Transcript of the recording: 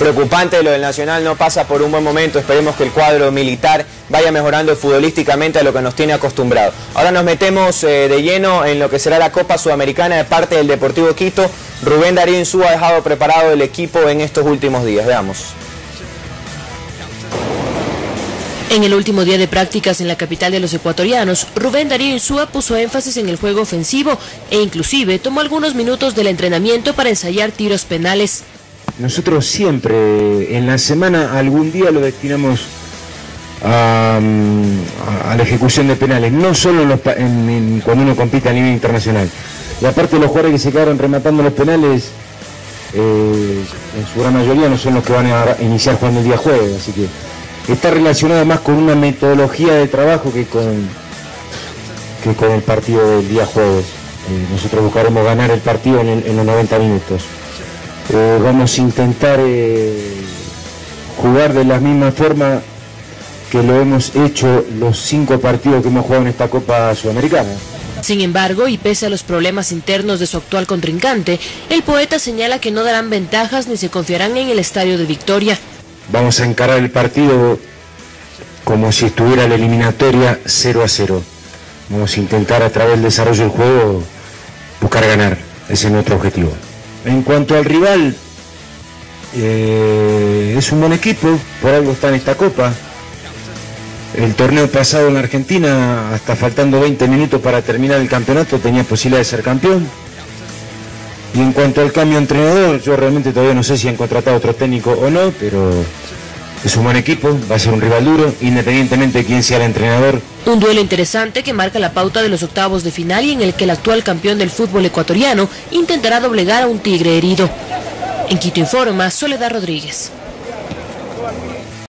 Preocupante lo del Nacional, no pasa por un buen momento. Esperemos que el cuadro militar vaya mejorando futbolísticamente a lo que nos tiene acostumbrado. Ahora nos metemos de lleno en lo que será la Copa Sudamericana de parte del Deportivo Quito. Rubén Darío Insúa ha dejado preparado el equipo en estos últimos días. Veamos. En el último día de prácticas en la capital de los ecuatorianos, Rubén Darío Insúa puso énfasis en el juego ofensivo e inclusive tomó algunos minutos del entrenamiento para ensayar tiros penales. Nosotros siempre en la semana algún día lo destinamos a la ejecución de penales, no solo cuando uno compite a nivel internacional. Y aparte los jugadores que se quedaron rematando los penales, en su gran mayoría no son los que van a iniciar jugando el día jueves, así que está relacionado más con una metodología de trabajo que con el partido del día jueves. Nosotros buscaremos ganar el partido en los 90 minutos. Vamos a intentar jugar de la misma forma que lo hemos hecho los 5 partidos que hemos jugado en esta Copa Sudamericana. Sin embargo, y pese a los problemas internos de su actual contrincante, el poeta señala que no darán ventajas ni se confiarán en el estadio de Victoria. Vamos a encarar el partido como si estuviera la eliminatoria 0-0. Vamos a intentar a través del desarrollo del juego buscar ganar. Ese es nuestro objetivo. En cuanto al rival, es un buen equipo, por algo está en esta Copa. El torneo pasado en la Argentina, hasta faltando 20 minutos para terminar el campeonato, tenía posibilidad de ser campeón. Y en cuanto al cambio de entrenador, yo realmente todavía no sé si han contratado otro técnico o no, pero es un buen equipo, va a ser un rival duro, independientemente de quién sea el entrenador. Un duelo interesante que marca la pauta de los octavos de final y en el que el actual campeón del fútbol ecuatoriano intentará doblegar a un Tigre herido. En Quito informa Soledad Rodríguez.